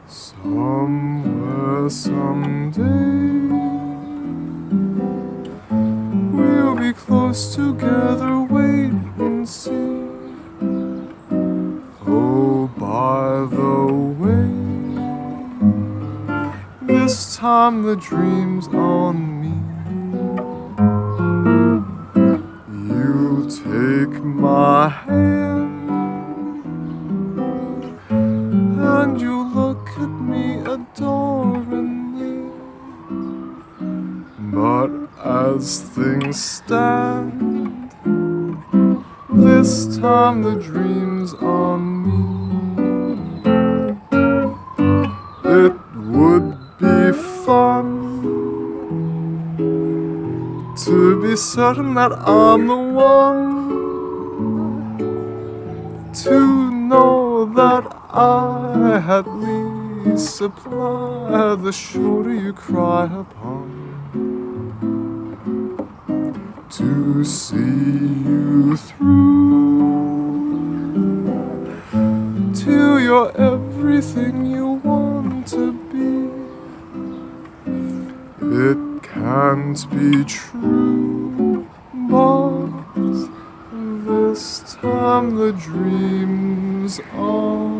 Somewhere, someday, we'll be close together, wait and see. Oh, by the way, this time the dream's on me. You take my hand and you look at me adoringly. But as things stand, this time the dream's on me. It would be fun to be certain that I'm the one, to know that I at least supply the shoulder you cry upon, to see you through till you're everything you want to be. It can't be true, but this time the dream's on.